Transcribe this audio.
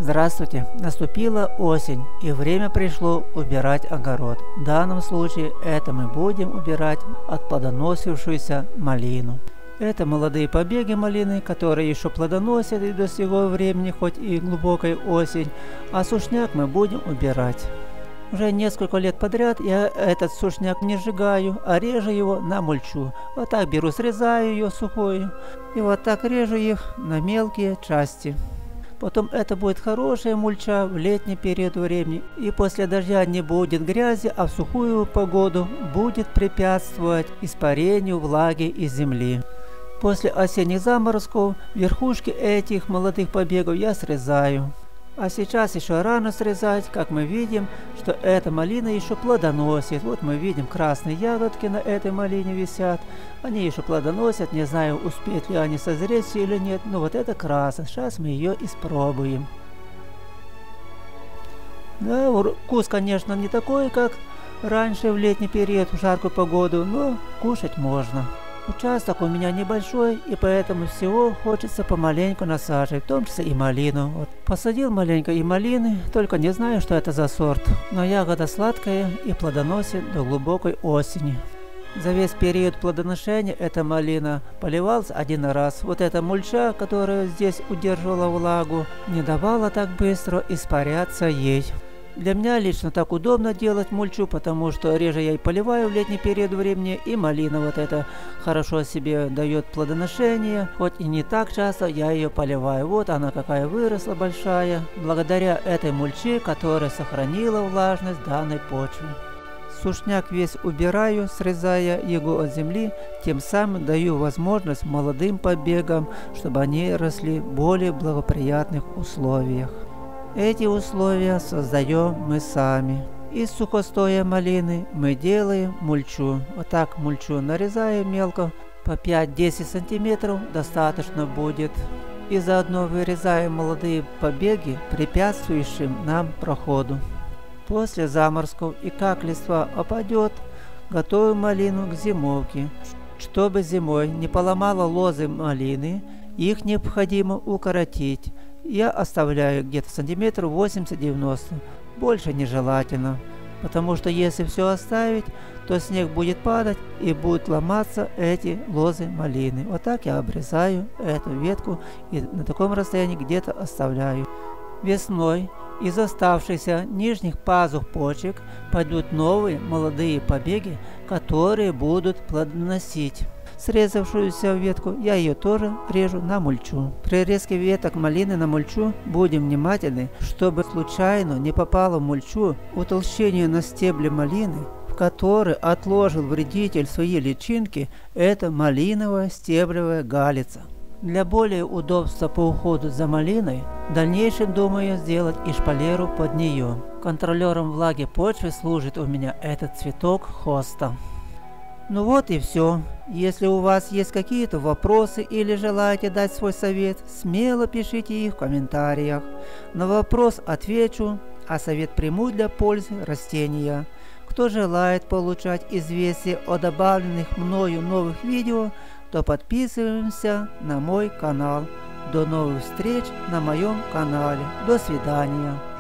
Здравствуйте! Наступила осень, и время пришло убирать огород. В данном случае это мы будем убирать отплодоносившуюся малину. Это молодые побеги малины, которые еще плодоносят и до сего времени, хоть и глубокой осень, а сушняк мы будем убирать. Уже несколько лет подряд я этот сушняк не сжигаю, а режу его на мульчу. Вот так беру, срезаю ее сухую, и вот так режу их на мелкие части. Потом это будет хорошая мульча в летний период времени, и после дождя не будет грязи, а в сухую погоду будет препятствовать испарению влаги из земли. После осенних заморозков верхушки этих молодых побегов я срезаю. А сейчас еще рано срезать, как мы видим, что эта малина еще плодоносит. Вот мы видим, красные ягодки на этой малине висят. Они еще плодоносят, не знаю, успеют ли они созреть или нет. Но вот это красная, сейчас мы ее испробуем. Да, вкус, конечно, не такой, как раньше в летний период, в жаркую погоду, но кушать можно. Участок у меня небольшой, и поэтому всего хочется помаленьку насаживать, в том числе и малину. Вот посадил маленько и малины, только не знаю, что это за сорт. Но ягода сладкая и плодоносит до глубокой осени. За весь период плодоношения эта малина поливалась один раз. Вот эта мульча, которая здесь удерживала влагу, не давала так быстро испаряться ей. Для меня лично так удобно делать мульчу, потому что реже я и поливаю в летний период времени, и малина вот эта хорошо себе дает плодоношение, хоть и не так часто я ее поливаю. Вот она какая выросла большая, благодаря этой мульче, которая сохранила влажность данной почвы. Сушняк весь убираю, срезая его от земли, тем самым даю возможность молодым побегам, чтобы они росли в более благоприятных условиях. Эти условия создаем мы сами. Из сухостоя малины мы делаем мульчу. Вот так мульчу нарезаем мелко, по 5-10 сантиметров достаточно будет. И заодно вырезаем молодые побеги, препятствующим нам проходу. После заморозков и как листва опадет, готовим малину к зимовке. Чтобы зимой не поломало лозы малины, их необходимо укоротить. Я оставляю где-то сантиметров 80-90, больше нежелательно, потому что если все оставить, то снег будет падать и будут ломаться эти лозы малины. Вот так я обрезаю эту ветку и на таком расстоянии где-то оставляю. Весной из оставшихся нижних пазух почек пойдут новые молодые побеги, которые будут плодоносить. Срезавшуюся ветку я ее тоже режу на мульчу. При резке веток малины на мульчу будем внимательны, чтобы случайно не попало в мульчу утолщение на стебле малины, в который отложил вредитель свои личинки, это малиновая стеблевая галица. Для более удобства по уходу за малиной, в дальнейшем думаю сделать и шпалеру под нее. Контролером влаги почвы служит у меня этот цветок хоста. Ну вот и все. Если у вас есть какие-то вопросы или желаете дать свой совет, смело пишите их в комментариях. На вопрос отвечу, а совет приму для пользы растения. Кто желает получать известия о добавленных мною новых видео, то подписываемся на мой канал. До новых встреч на моем канале. До свидания.